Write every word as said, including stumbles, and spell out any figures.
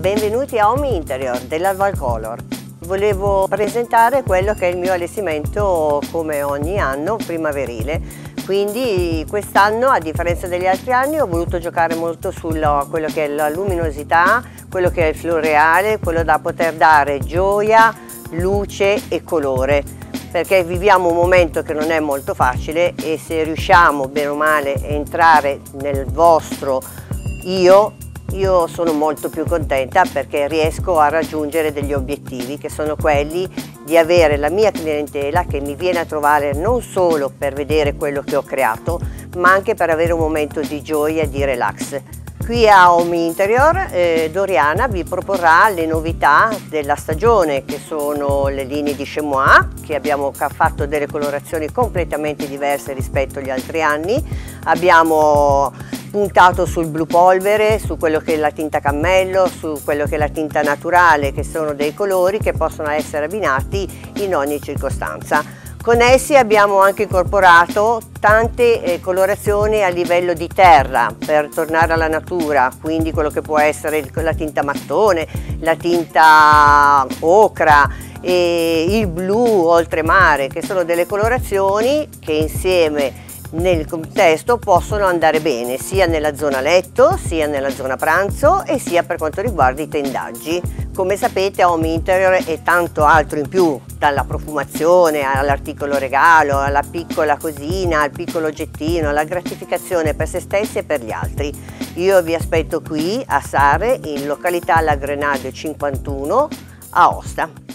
benvenuti a Home Interior della Valcolor. Volevo presentare quello che è il mio allestimento come ogni anno primaverile, quindi quest'anno a differenza degli altri anni ho voluto giocare molto su quello che è la luminosità, quello che è il floreale, quello da poter dare gioia, luce e colore, perché viviamo un momento che non è molto facile e se riusciamo bene o male a entrare nel vostro io, io sono molto più contenta perché riesco a raggiungere degli obiettivi che sono quelli di avere la mia clientela che mi viene a trovare non solo per vedere quello che ho creato, ma anche per avere un momento di gioia e di relax. Qui a Home Interior eh, Doriana vi proporrà le novità della stagione, che sono le linee di Chemois, che abbiamo fatto delle colorazioni completamente diverse rispetto agli altri anni. Abbiamo puntato sul blu polvere, su quello che è la tinta cammello, su quello che è la tinta naturale, che sono dei colori che possono essere abbinati in ogni circostanza. Con essi abbiamo anche incorporato tante eh, colorazioni a livello di terra per tornare alla natura, quindi quello che può essere la tinta mattone, la tinta ocra, e il blu oltremare, che sono delle colorazioni che insieme nel contesto possono andare bene sia nella zona letto, sia nella zona pranzo e sia per quanto riguarda i tendaggi. Come sapete Home Interior è tanto altro in più, dalla profumazione all'articolo regalo, alla piccola cosina, al piccolo oggettino, alla gratificazione per se stessi e per gli altri. Io vi aspetto qui a Sarre, in località La Grenadio cinquantuno a Aosta.